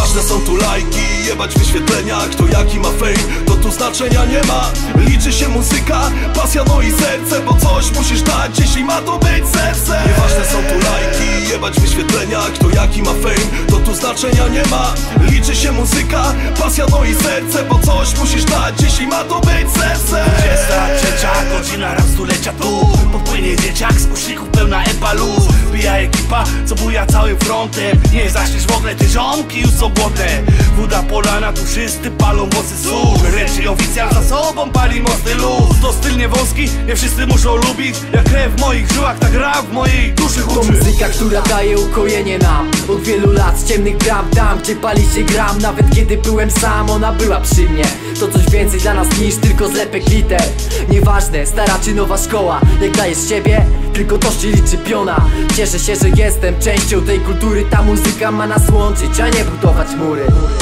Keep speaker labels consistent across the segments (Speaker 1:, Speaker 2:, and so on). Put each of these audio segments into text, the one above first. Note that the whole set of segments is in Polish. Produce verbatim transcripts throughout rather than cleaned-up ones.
Speaker 1: Nieważne są tu lajki, jebać wyświetlenia. Kto jaki ma fame, to tu znaczenia nie ma. Liczy się muzyka, pasja, no i serce, bo coś musisz dać, jeśli ma to być serce. Nieważne są tu lajki, jebać wyświetlenia. Kto jaki ma fame, to tu znaczenia nie ma. Liczy się muzyka, pasja, no i serce, bo coś musisz dać, jeśli ma to być serce.
Speaker 2: Dwudziesta trzecia godzina raz stulecia tu. Podpłynie dzieciak, z kuszników pełna epalu. Bija ekipa, co buja całym frontem. Nie zaśniesz w ogóle, te ziomki już są głodne. Woda polana, tu wszyscy palą włosy słów. Ręczy oficjal za sobą pali mocny luz. To styl nie wąski, nie wszyscy muszą lubić. Jak krew w moich żyłach, tak gra w mojej duszy huczy.
Speaker 3: To muzyka, która daje ukojenie nam. Od wielu lat z ciemnych bram, tam gdzie pali się gram. Nawet kiedy byłem sam, ona była przy mnie. To coś więcej dla nas niż tylko zlepek liter. Nieważne, stara czy nowa szkoła, jak dajesz siebie, tylko to się liczy piona. Cieszę się, że jestem częścią tej kultury. Ta muzyka ma nas łączyć, a nie budować mury.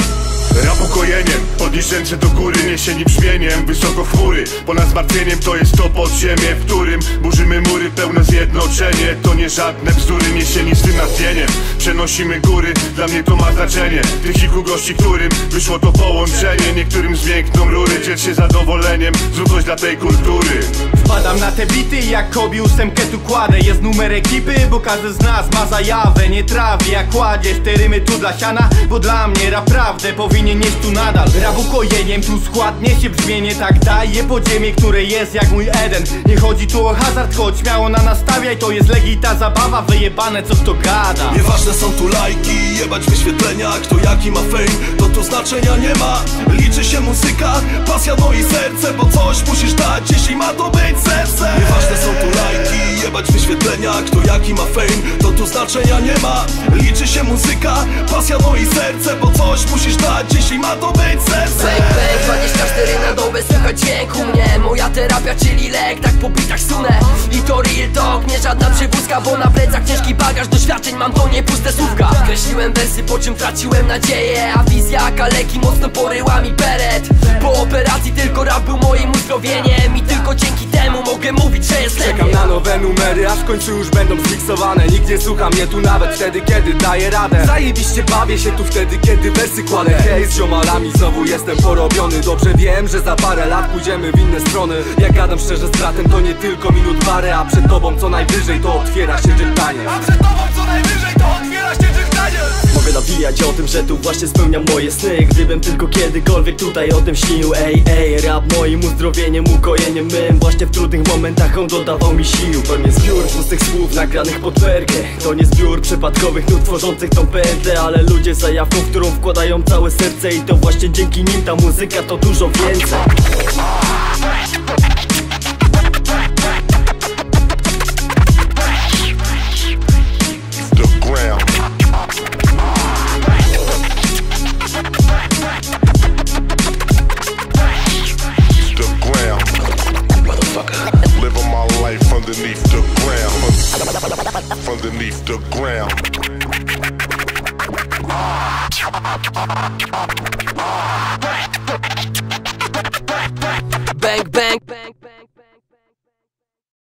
Speaker 4: Rap ukojeniem, podnieś ręce do góry, niesieni brzmieniem, wysoko w chmury. Ponad zmartwieniem to jest to podziemie, w którym burzymy mury, pełne zjednoczenie. To nie żadne bzdury, niesieni z tym natchnieniem. Przenosimy góry, dla mnie to ma znaczenie. Tych kilku gości, którym wyszło to połączenie. Niektórym zmiękną rury, ciesz się zadowoleniem, zrób coś dla tej kultury.
Speaker 5: Wpadam na te bity, jak Kobi ósemkę tu kładę. Jest numer ekipy, bo każdy z nas ma zajawę. Nie trawię, jak kładziesz te rymy tu dla siana, bo dla mnie naprawdę powinien nieść tu nadal. Rap ukojeniem, tu skład niesie brzmienie. Tak daje podziemie, które jest jak mój Eden. Nie chodzi tu o hazard, choć śmiało na nastawiaj. To jest legita zabawa, wyjebane co kto gada.
Speaker 1: Nieważne są tu lajki, jebać wyświetlenia. Kto jaki ma fame, to tu znaczenia nie ma. Liczy się muzyka, pasja, no i serce, bo coś musisz dać, jeśli ma to być serce. Nieważne są tu lajki, jebać wyświetlenia. Kto jaki ma fame, to tu znaczenia nie ma. Liczy się muzyka, pasja, no i serce, bo coś musisz dać, jeśli ma to być serce.
Speaker 3: Bang, bang, dwadzieścia cztery na dobę, słychać dźwięk u mnie. Moja terapia, czyli lek, tak po bitach sunę. I to real talk, nie żadna przywózka, bo na plecach ciężki bagaż doświadczeń mam, to nie puste słówka. Kreśliłem wersy, po czym traciłem nadzieję, a wizja kaleki mocno poryła mi beret. Po operacji tylko rap był moim uzdrowieniem i tylko dzięki temu mogę mówić, że jest lepiej.
Speaker 5: Czekam na nowe numery, aż w końcu już będą zmiksowane. Nikt nie słucha mnie tu nawet wtedy, kiedy daję radę. Zajebiście bawię się tu wtedy, kiedy wersy kładę. Hej, z ziomalami znowu jestem porobiony. Dobrze wiem, że za parę lat pójdziemy w inne strony. Jak gadam szczerze z bratem, to nie tylko minut parę, a przed tobą co najwyżej to otwiera się żegnanie. A przed tobą co najwyżej to otwiera się żegnanie.
Speaker 6: Mogę nawijać o tym, że tu właśnie spełniam moje sny. Gdybym tylko kiedykolwiek tutaj o tym śnił. Ej, ej, rap moim uzdrowieniem, ukojeniem mym. Właśnie w trudnych momentach on dodawał mi sił. To nie zbiór pustych słów nagranych pod perkę. To nie zbiór przypadkowych nut tworzących tą pętlę. Ale ludzie za jawką, w którą wkładają całe serce. I to właśnie dzięki nim ta muzyka to dużo więcej.
Speaker 4: Underneath the ground, underneath the ground.
Speaker 3: Bang, bang, bang.